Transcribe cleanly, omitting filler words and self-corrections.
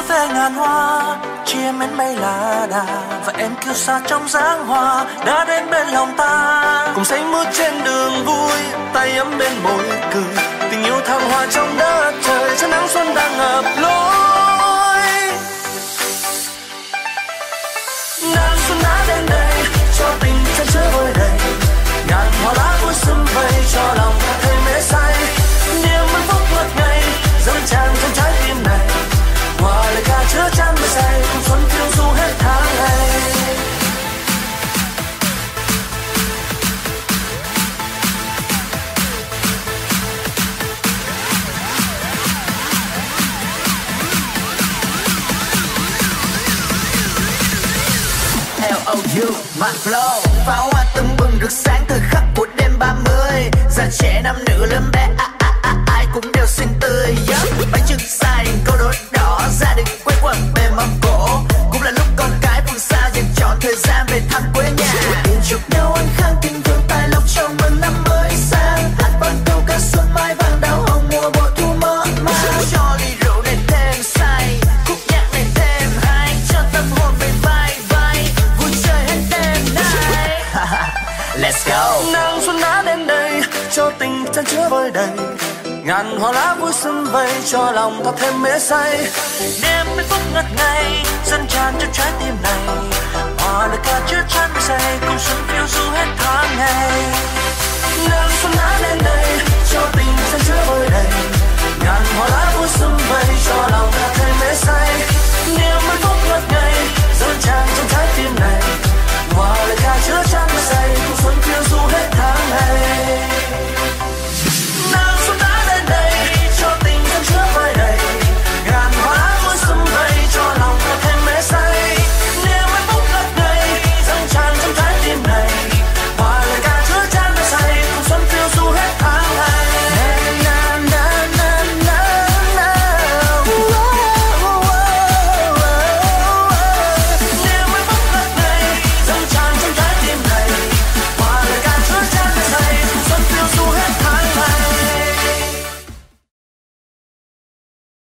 về ngàn hoa, chia mến mây là đà, và em kiêu sa trong dáng hoa đã đến bên lòng ta. Cùng say mưa trên đường vui, tay ấm bên môi cười, tình yêu thăng hoa trong đất trời, cho nắng xuân đang ngập lối. Ngàn xuân đã đến đây, cho tình chân chứa vơi đầy, ngàn hoa lá vui sum vầy cho lòng ta thêm mê say. Niềm hạnh phúc ngất ngây dâng tràn trong trái tim này, hòa lời ca chứa chan mây say, cùng xuân phiêu du hết tháng ngày. L.O.U. my flow, pháo hoa tưng bừng rực sáng thời khắc của đêm 30. Già trẻ nam nữ lớn bé ai cũng đều xinh tươi. Bánh trưng xay câu đối đỏ, gia đình quây quần bên mâm cỗ, cũng là lúc con cái phương xa dành chọn thời gian về thăm quê nhà. Chúc nhau an khang tình thương tài lộc chào mừng năm mới sang. Hát vang câu ca xuân mai vàng đào hồng mùa bội thu mơ màng. Cho ly rượu này thêm say, khúc nhạc này thêm hay, cho tâm hồn về vai vai, vui chơi hết đêm nay. Let's go. Nắng xuân đã đến đây, cho tình chân chứa vơi đầy, ngàn hoa lá vui sum vầy cho lòng ta thêm mê say. Đêm hạnh phúc ngất ngây dâng tràn trong trái tim này, hòa lời ca chứa chan mây say,